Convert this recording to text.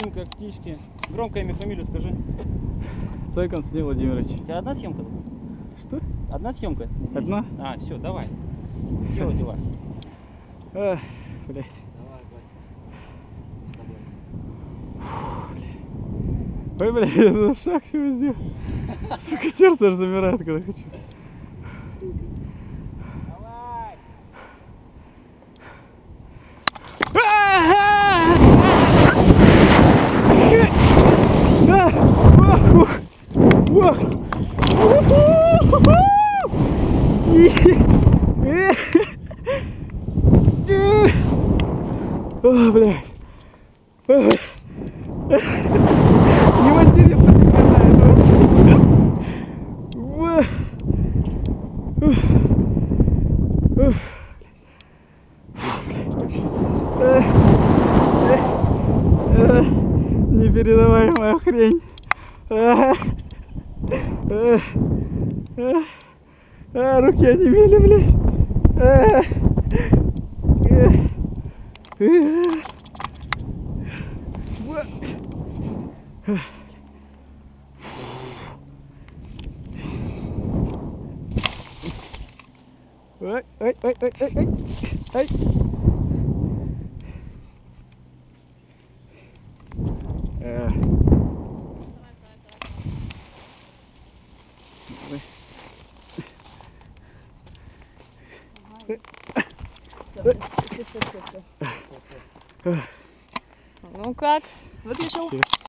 Синенькая, птички. Громко имя, фамилию скажи. Цой Константин Владимирович. У тебя одна съемка? Что? Одна съемка? Одна? А, все, давай. Делай дела. Блядь. Давай, Ой, блядь, я за шаг всего сделал. Сука, сердце аж замирает, когда хочу. Давай! О, блядь. Не материться не хватает вообще. Непередаваемая хрень. Руки онемели, блядь. Ой, ой, ой, ой, ой, ой, ой. Ну как? Выключил?